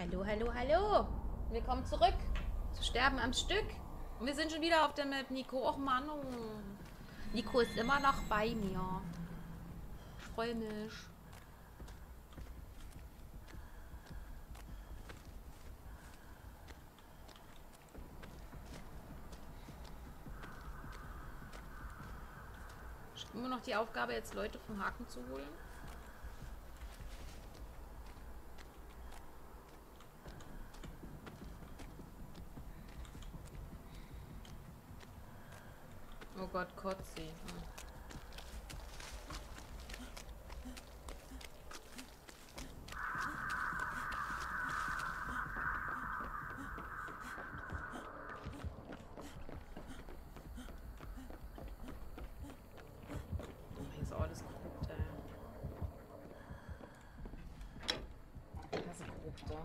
Hallo, hallo, hallo. Willkommen zurück zu Sterben am Stück. Und wir sind schon wieder auf der Map, Nico. Och Mann, oh. Nico ist immer noch bei mir. Ich freue mich. Ich habe immer noch die Aufgabe, jetzt Leute vom Haken zu holen. Oh Gott, Kotzi. Hier ist auch alles korrupt, ey. Das ist korrupt, da.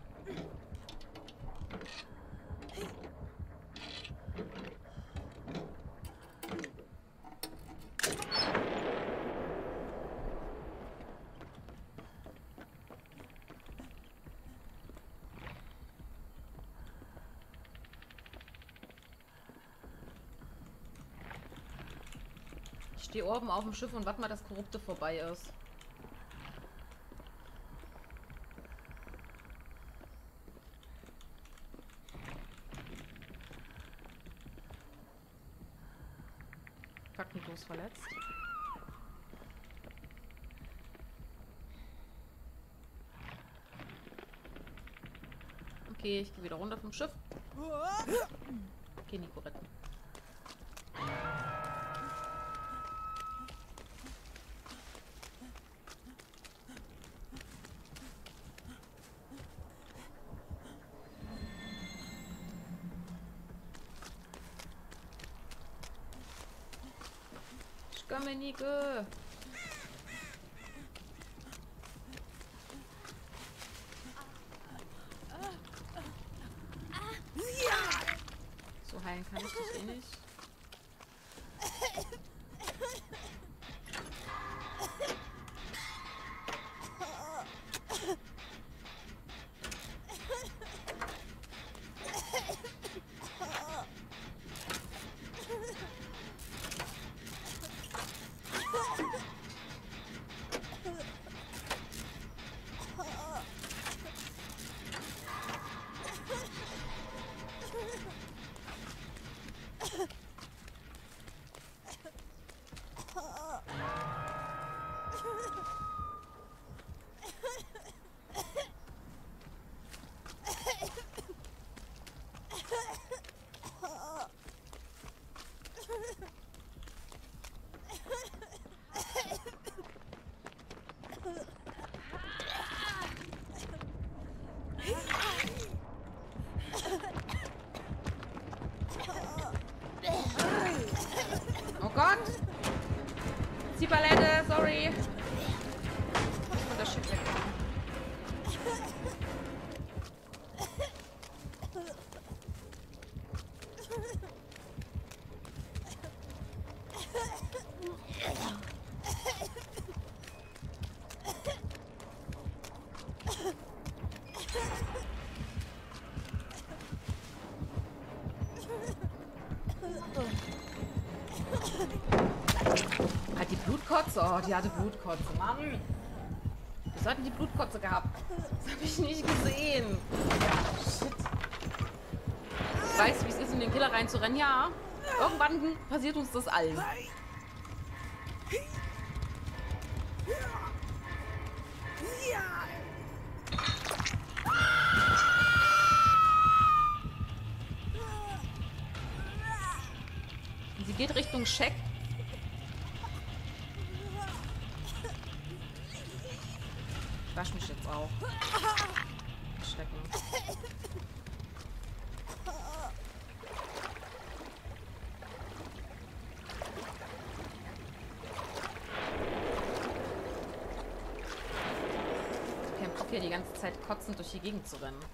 Ich stehe oben auf dem Schiff und warte mal, dass Korrupte vorbei ist. Faktenlos verletzt. Okay, ich gehe wieder runter vom Schiff. Okay, Nico retten. Ich komme, Nico. So heilen kann ich dich eh nicht. Oh Gott! Die Palette, sorry! Ich muss das Schiff wegmachen. Hat die Blutkotze? Oh, die hatte Blutkotze. Mann! Wieso hatten die Blutkotze gehabt? Das habe ich nicht gesehen. Shit. Ich weiß, wie es ist, in den Killer reinzurennen. Ja. Irgendwann passiert uns das allen. Sie geht Richtung Scheck. Ich wasch mich jetzt auch. Schrecken. Kein Bock hier die ganze Zeit kotzend durch die Gegend zu rennen.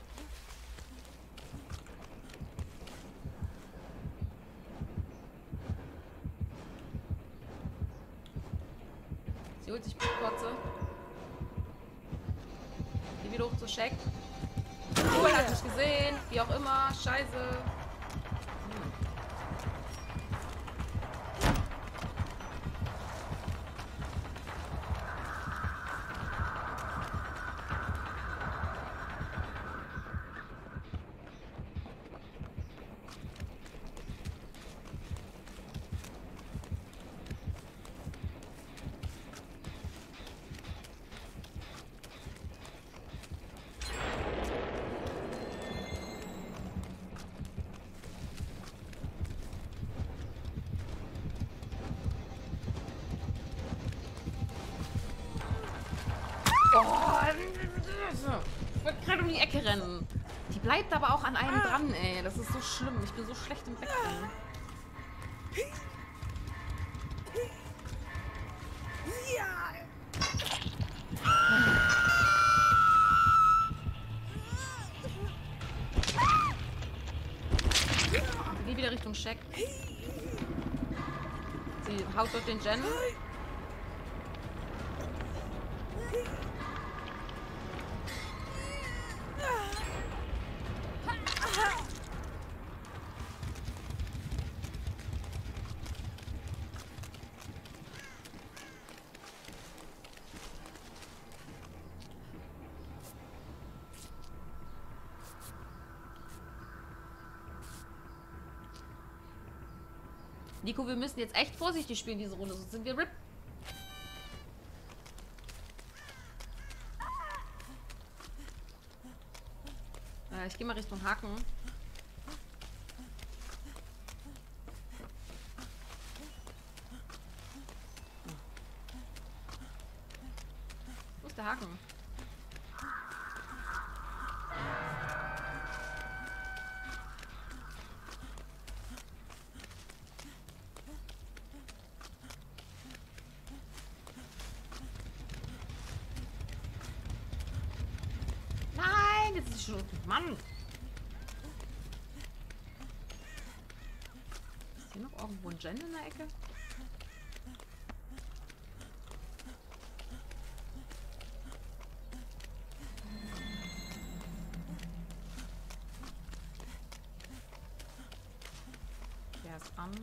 Sie holt sich Blutkotze. Geh wieder hoch zu Scheck. Cool, hat mich gesehen. Wie auch immer. Scheiße. Ich wollte gerade um die Ecke rennen. Die bleibt aber auch an einem dran, ey. Das ist so schlimm. Ich bin so schlecht im Wegrennen. Ich gehe wieder Richtung Shack. Sie haut dort den Jen. Nico, wir müssen jetzt echt vorsichtig spielen, diese Runde, sonst sind wir RIP. Ich gehe mal Richtung Haken. Wo ist der Haken? Nein, jetzt ist schon... Mann! Ist hier noch irgendwo ein Jen in der Ecke? Der ist an.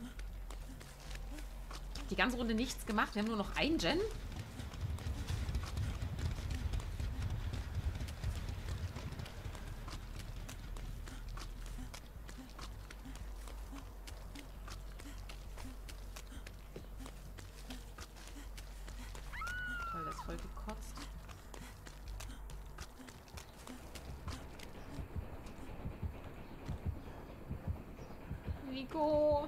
Die ganze Runde nichts gemacht. Wir haben nur noch einen Jen. Toll, der ist voll gekotzt. Nico!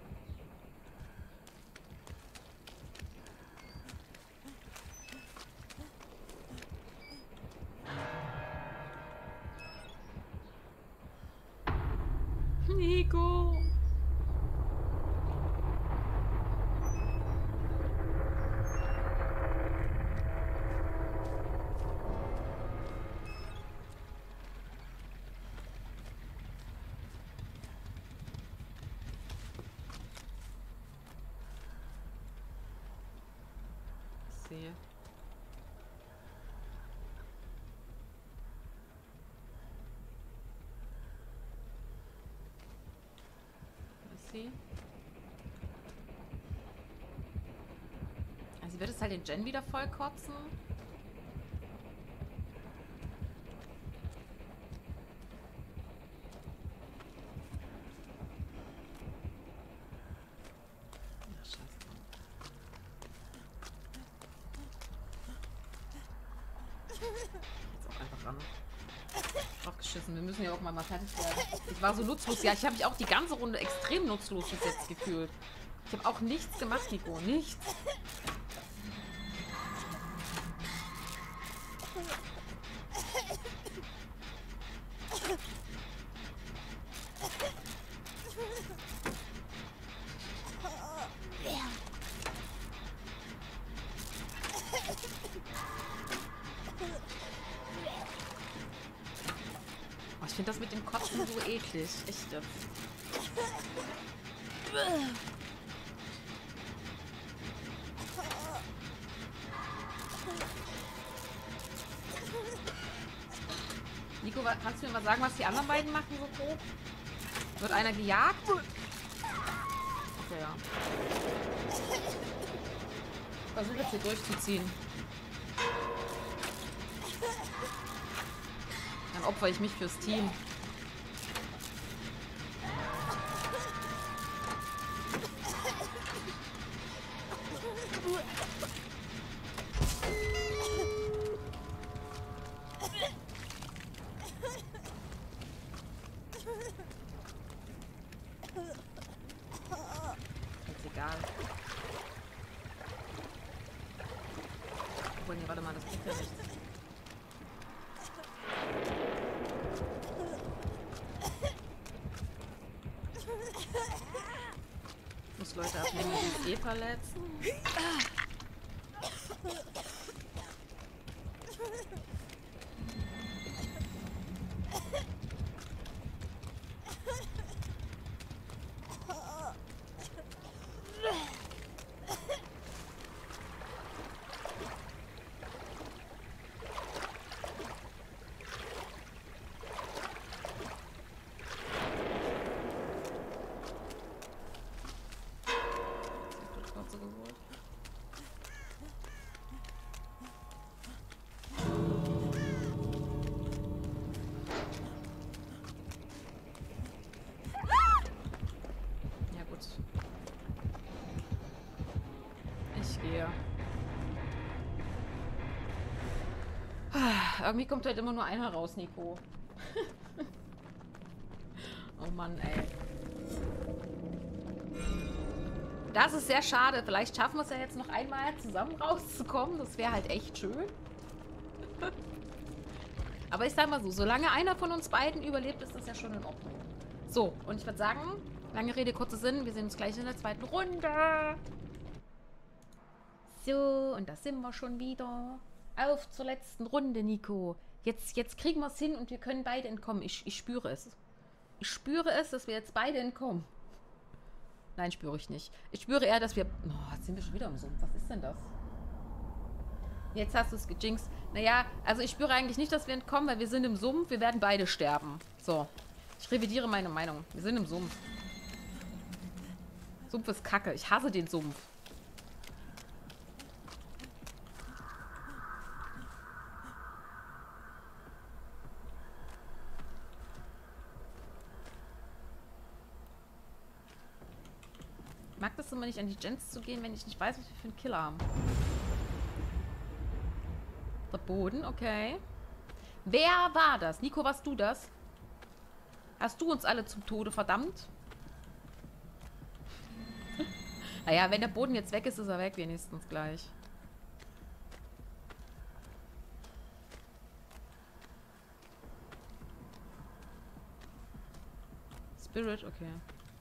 Nico! Ich sehe. Sie. Also sie wird es halt den Jen wieder voll kotzen. Ja, scheiße. Jetzt auch einfach ran. Draufgeschissen. Wir müssen ja auch mal fertig werden. Ich war so nutzlos. Ja, ich habe mich auch die ganze Runde extrem nutzlos bis jetzt gefühlt. Ich habe auch nichts gemacht, Nico. Nichts. Oh, ich finde das mit dem Kotzen so eklig. Echt jetzt. Nico, kannst du mir mal sagen, was die anderen beiden machen so grob? Wird einer gejagt? Okay, ja. Ich versuche jetzt hier durchzuziehen. Dann opfer ich mich fürs Team. Ist egal. Obwohl, nee, warte mal, das bringt ja nichts. Ich muss Leute abnehmen, die sich eh verletzen. Ja gut. Ich gehe. Irgendwie kommt halt immer nur einer raus, Nico. Oh Mann, ey. Das ist sehr schade. Vielleicht schaffen wir es ja jetzt noch einmal zusammen rauszukommen. Das wäre halt echt schön. Aber ich sag mal so, solange einer von uns beiden überlebt, ist das ja schon in Ordnung. So, und ich würde sagen, lange Rede, kurzer Sinn, wir sehen uns gleich in der zweiten Runde. So, und da sind wir schon wieder. Auf zur letzten Runde, Nico. Jetzt kriegen wir es hin und wir können beide entkommen. Ich spüre es. Ich spüre es, dass wir jetzt beide entkommen. Nein, spüre ich nicht. Ich spüre eher, dass wir... Oh, jetzt sind wir schon wieder im Sumpf. Was ist denn das? Jetzt hast du es gejinxt. Naja, also ich spüre eigentlich nicht, dass wir entkommen, weil wir sind im Sumpf. Wir werden beide sterben. So. Ich revidiere meine Meinung. Wir sind im Sumpf. Sumpf ist Kacke. Ich hasse den Sumpf. Ich mag das immer nicht, an die Gens zu gehen, wenn ich nicht weiß, was wir für einen Killer haben. Der Boden, okay. Wer war das? Nico, warst du das? Hast du uns alle zum Tode verdammt? Naja, wenn der Boden jetzt weg ist, ist er weg wenigstens gleich. Spirit, okay.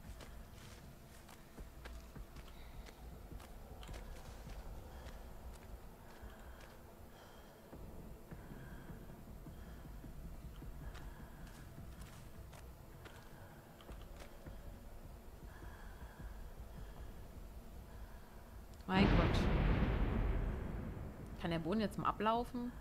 Mein Gott. Kann der Boden jetzt mal ablaufen?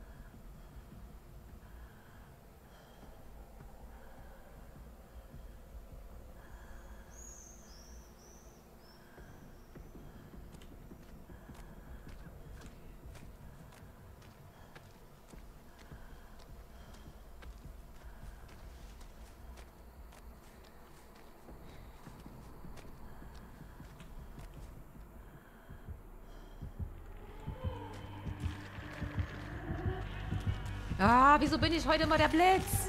Ah, wieso bin ich heute immer der Blitz?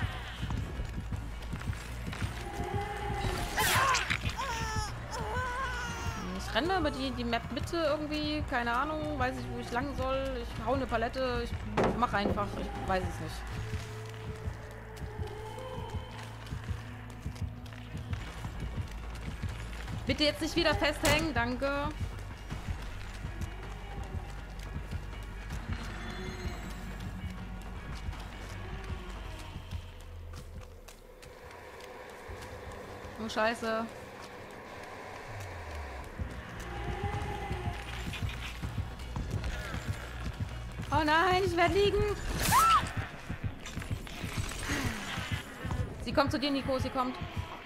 Ich renne über die Map-Mitte irgendwie. Keine Ahnung, weiß ich, wo ich lang soll. Ich hau eine Palette. Ich mache einfach. Ich weiß es nicht. Bitte jetzt nicht wieder festhängen. Danke. Oh, Scheiße. Oh nein, ich werde liegen. Sie kommt zu dir, Nico. Sie kommt.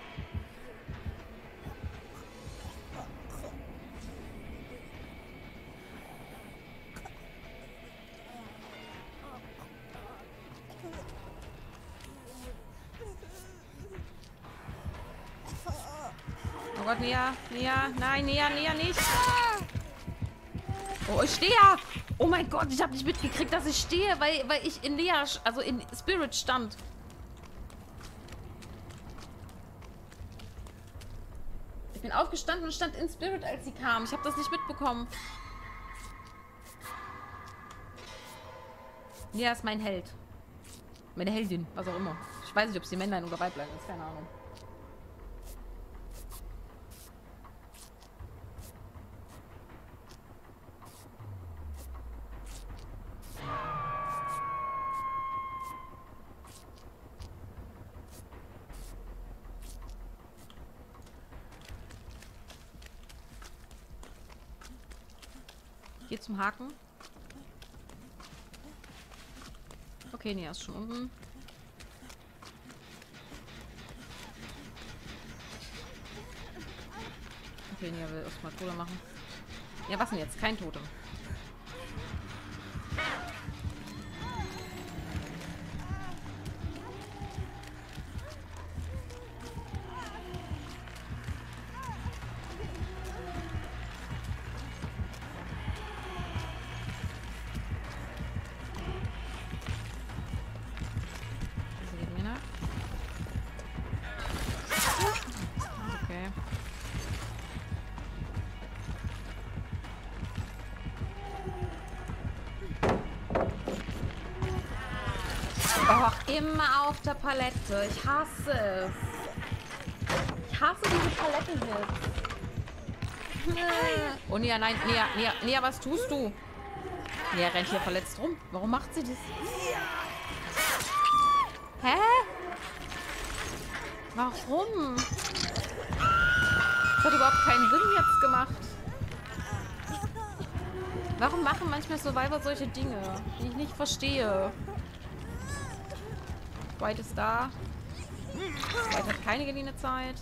Oh Gott, näher, näher. Nein, näher, näher nicht. Oh, ich stehe ja. Oh mein Gott, ich habe nicht mitgekriegt, dass ich stehe, weil ich in Lea, also in Spirit stand. Ich bin aufgestanden und stand in Spirit, als sie kam. Ich habe das nicht mitbekommen. Lea ist mein Held. Meine Heldin, was auch immer. Ich weiß nicht, ob sie Männlein oder Weiblein ist. Keine Ahnung. Geh zum Haken. Okay, nee, er ist schon unten. Okay, nee, er will erstmal Tote machen. Ja, was denn jetzt? Kein Totem. Och, immer auf der Palette. Ich hasse es. Ich hasse diese Palettenhits. Oh, Nia, nein, Nia, was tust du? Nia rennt hier verletzt rum. Warum macht sie das? Hä? Warum? Das hat überhaupt keinen Sinn jetzt gemacht. Warum machen manchmal Survivor solche Dinge, die ich nicht verstehe? White ist da. White hat keine geliehene Zeit.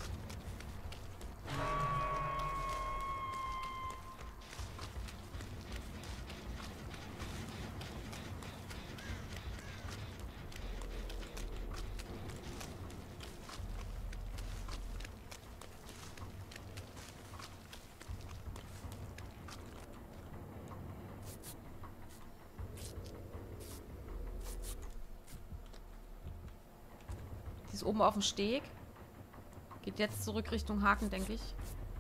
Ist oben auf dem Steg. Geht jetzt zurück Richtung Haken, denke ich.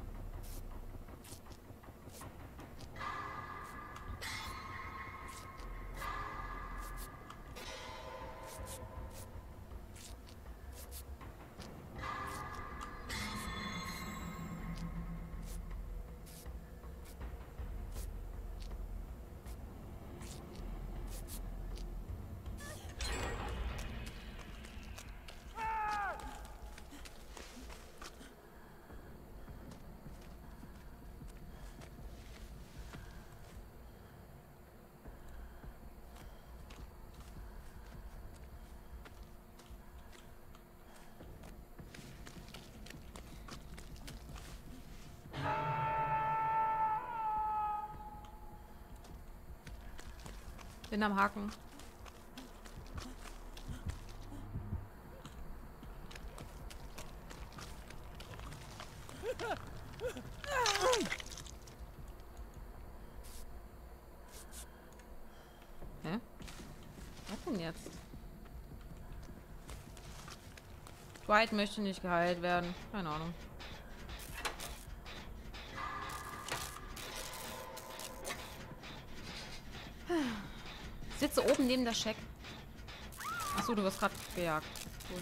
Bin am Haken. Hä? Was denn jetzt? Dwight möchte nicht geheilt werden. Keine Ahnung. Ich sitze oben neben der Scheck. Achso, du wirst gerade gejagt. Cool.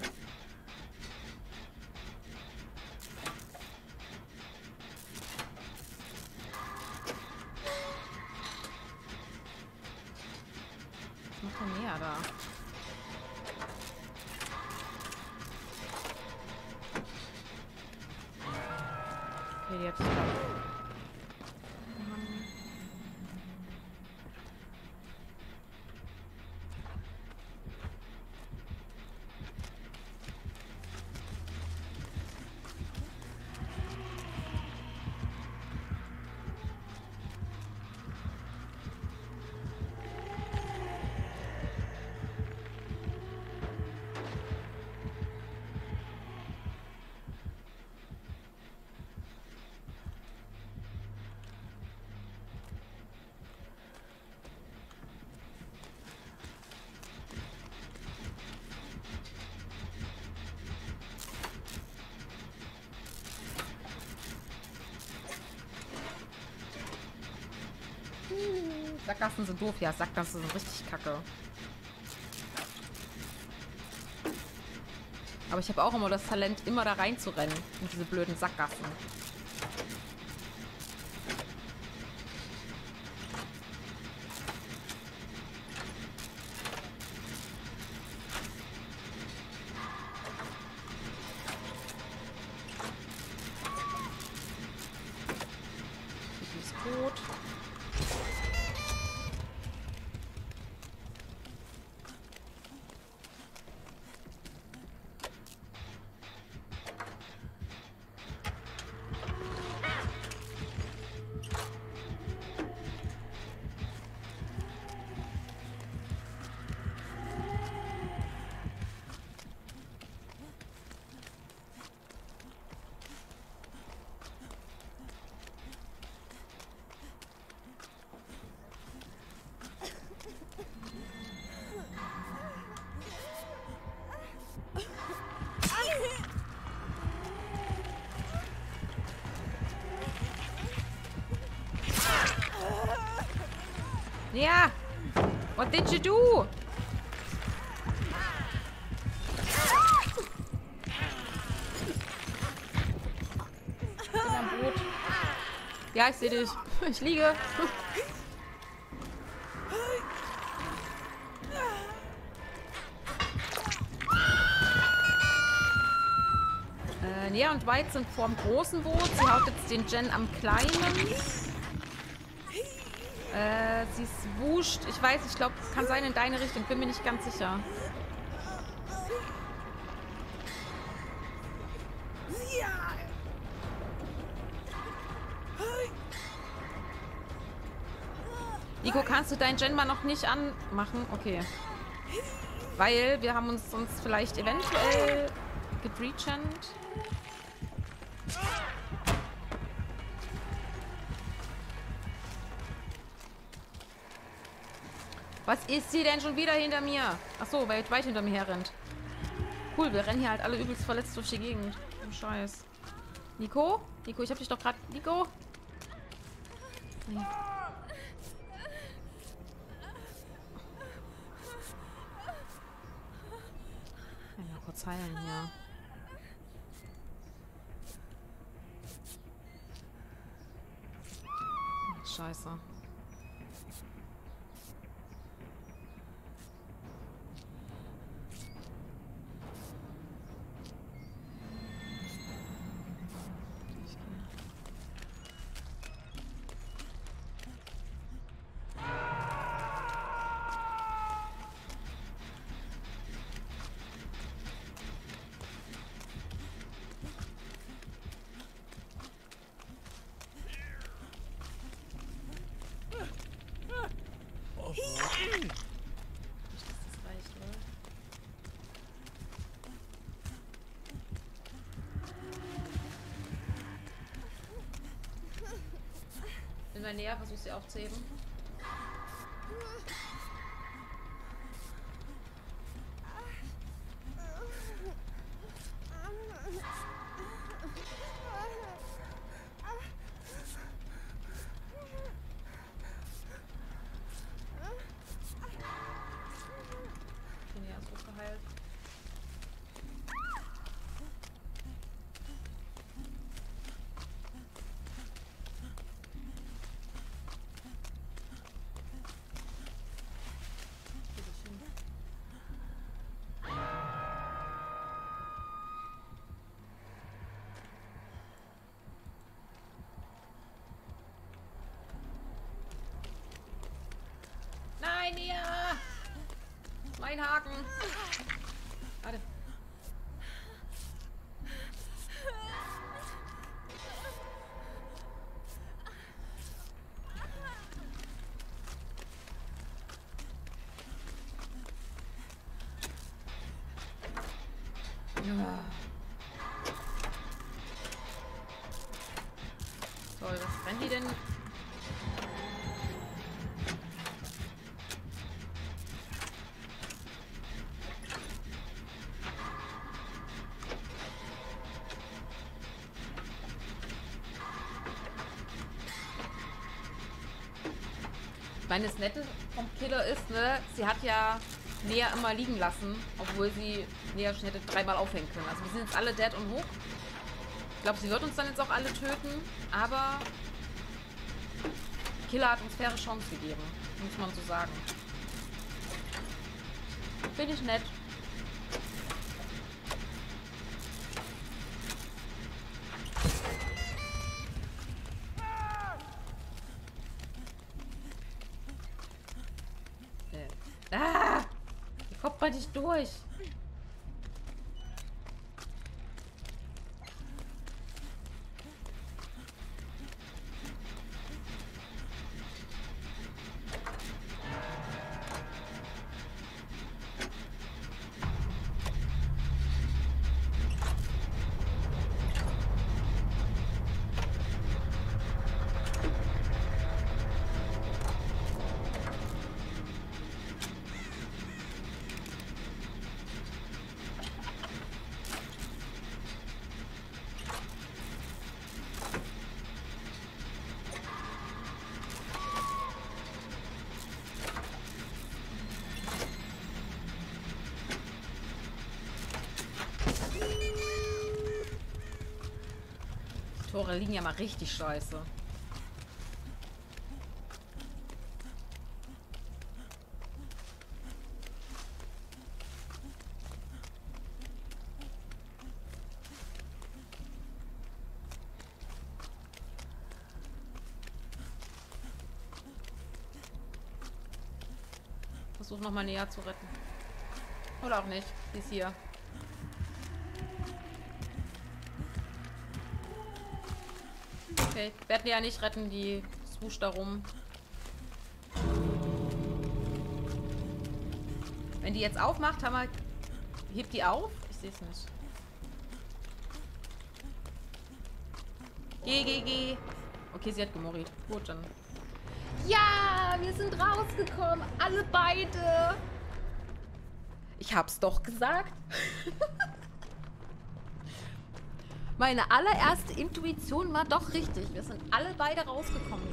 Was macht der näher da? Okay, die hat es da. Sackgassen sind doof. Ja, Sackgassen sind richtig kacke. Aber ich habe auch immer das Talent, immer da reinzurennen. In diese blöden Sackgassen. Die ist tot. Ja! What did you do? Ich bin am Boot. Ja, ich sehe dich. Ich liege. Nea und White sind vorm großen Boot. Sie haut jetzt den Jen am kleinen. Sie ist wuscht. Ich weiß, ich glaube, kann sein in deine Richtung. Bin mir nicht ganz sicher. Nico, kannst du deinen Jen mal noch nicht anmachen? Okay. Weil wir haben uns sonst vielleicht eventuell gedrechant. Was ist sie denn schon wieder hinter mir? Achso, weil White hinter mir herrennt. Cool, wir rennen hier halt alle übelst verletzt durch die Gegend. Oh, Scheiß. Nico? Nico, ich hab dich doch gerade... Nico? Nee. Mal kurz heilen hier. Scheiße. Bin mal näher, versuch sie aufzuheben. Okay, ja, ist gut geheilt. Nein, Nia! Mein Haken! Warte. Ja. Toll, was rennen die denn? Ich meine, das Nette vom Killer ist, ne, sie hat ja Nea immer liegen lassen, obwohl sie Nea schon hätte 3-mal aufhängen können. Also wir sind jetzt alle dead und hoch. Ich glaube, sie wird uns dann jetzt auch alle töten, aber Killer hat uns faire Chance gegeben, muss man so sagen. Finde ich nett. Ah! Wie kommt man nicht durch? Tore liegen ja mal richtig scheiße. Versuch nochmal näher zu retten. Oder auch nicht. Sie ist hier. Okay, werden die ja nicht retten, die swoosh da rum. Wenn die jetzt aufmacht, haben wir... Hebt die auf? Ich sehe es nicht. Geh. Okay, sie hat gemorriert. Gut, dann... Ja, wir sind rausgekommen. Alle beide. Ich hab's doch gesagt. Meine allererste Intuition war doch richtig. Wir sind alle beide rausgekommen.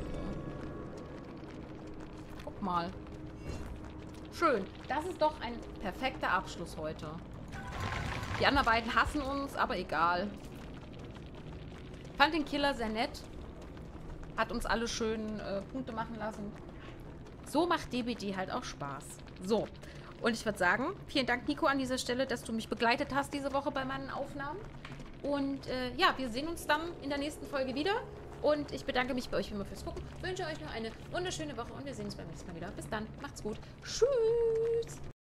Guck mal. Schön. Das ist doch ein perfekter Abschluss heute. Die anderen beiden hassen uns, aber egal. Fand den Killer sehr nett. Hat uns alle schön Punkte machen lassen. So macht DBD halt auch Spaß. So. Und ich würde sagen, vielen Dank, Nico, an dieser Stelle, dass du mich begleitet hast diese Woche bei meinen Aufnahmen. Und ja, wir sehen uns dann in der nächsten Folge wieder. Und ich bedanke mich bei euch wie immer fürs Gucken. Wünsche euch noch eine wunderschöne Woche und wir sehen uns beim nächsten Mal wieder. Bis dann. Macht's gut. Tschüss.